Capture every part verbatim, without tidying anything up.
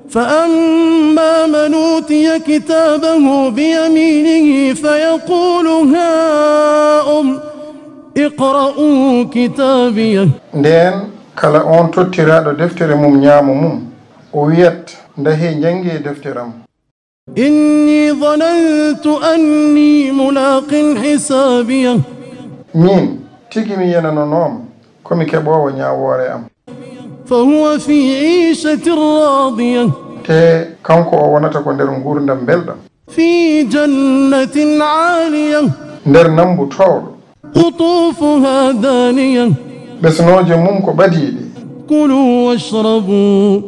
فأما من أوتي كتابه بيمينه فيقول هاؤم اقرءوا كتابيه nden kala on tottiraɗo deftere mum ñaamo mum o wiyat ndahe jangi defteram إني ظننت أني ملاق حسابيه min tigi mi yenanonooma komi keɓowo ñawoore am فهو في عيشة راضية te kanko o wonata ko nder gurdam belɗam في جنة عالية nder nambu towɗo قطوفها دانية ɓesnoje mum ko ɓadiiɗe كلوا واشربوا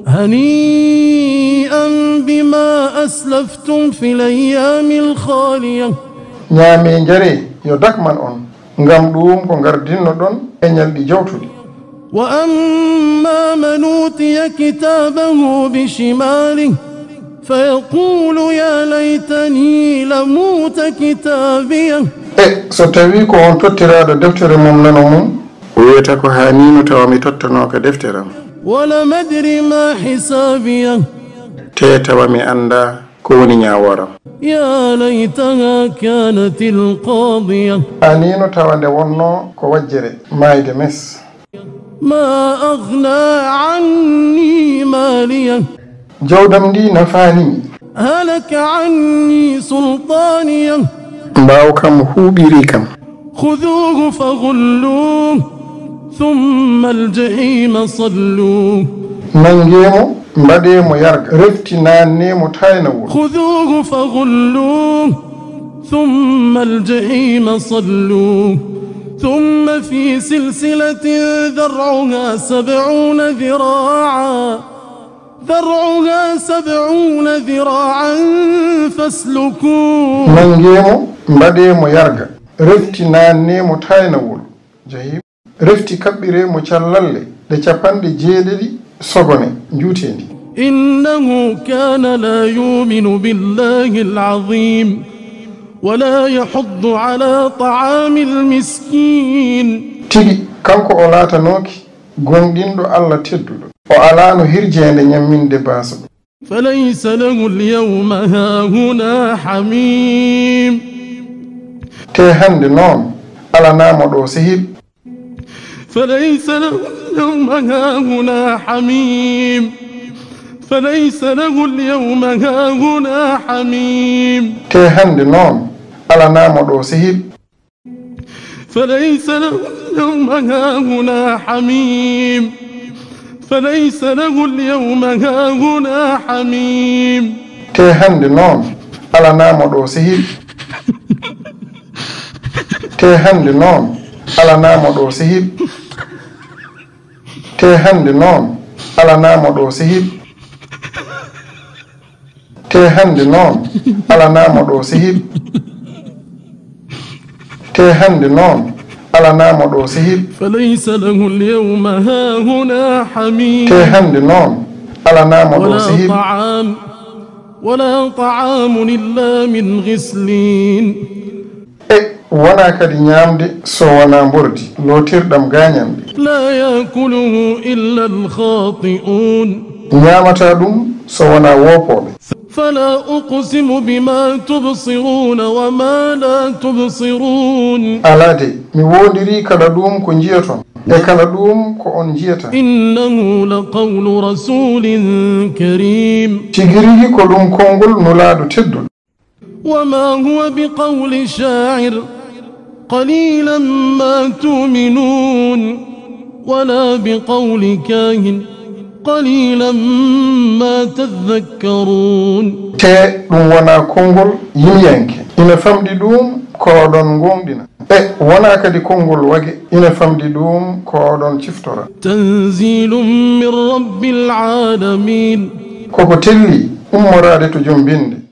هنيئا بما أسلفتم في الأيام الخالية ñaame jare yo dakman on ngam ɗum ko gardinno ɗon e ñalɗi jawtuɗi وأما من أوتي كتابه بشماله فيقول يا ليتني لموت كتابيه e so tawi ko on tottiraɗo deftere mum nano mum o wiyata ko hanino tawa mi tottanoka defteram ولم أدر ما حسابيه te tawa mi anda ko woni ñaworam يا ليتها كانت القاضية hanino tawa nde wonno ko wajjere mayde mes ما أغنى عني ماليه jawdam ndi nafanimi هلك عني سلطانيه mbaw kam huuɓiri kam خذوه فغلوه ثم الجحيم صلوه nangemo mbaɗemo yarga reftinannemo taynawol خذوه فغلوه ثم الجحيم صلوه ثم في سلسلة ذرعها سبعون ذراعا ذرعها سبعون ذراعا فاسلكوه nangemo mbaɗemo yarga reftinannemo taynawol jahim refti kaɓɓiremo callalle ɗe capanɗe jeeɗiɗi sogone juutendi إنه كان لا يؤمن بالله العظيم ولا يحض على طعام المسكين tigi kanko o laatanoki gonɗinɗo allah tedduɗo o alano hirjende ñamminde basaɗo فليس له اليوم هاهنا حميم te hande noon alanamo ɗo sehil فليس له اليوم هاهنا حميم فليس له اليوم هاهنا حميم te hande noon alanamo ɗo sehil فليس له اليوم هاهنا حميم فليس له اليوم هاهنا حميم te hande noon alanamo ɗo sehil te hande noon alanamo ɗo sehil te hande noon alanamo ɗo sehil te hande noon alanamo ɗo sehil te hande noon alanamo ɗo sehil فليس له اليوم هاهنا حميم te hande noon alanamo ɗo ولا sehil طعام ولا طعام إلا من غسلين e wona kadi ñamde so wona mbordi lotirɗam gañande لا يأكله إلا الخاطئون ñamata ɗum so wona wopoɓe فلا أقسم بما تبصرون وما لا تبصرون alade mi wondiri kala ɗum ko jiyaton e kala ɗum ko on jiyata إنه لقول رسول كريم tigirigi ko ɗum konngol nulaɗo tedduɗo وما هو بقول شاعر قليلا ما تؤمنون ولا بقول كاهن قليلا ما تذكرون te ɗum wona konngol yimyanke ina famɗi ɗum ko oɗon gonɗina e wona kadi konngol wage ina famɗi ɗum ko oɗon ciftora تنزيل من رب العالمين koko telli ummorade to joom binde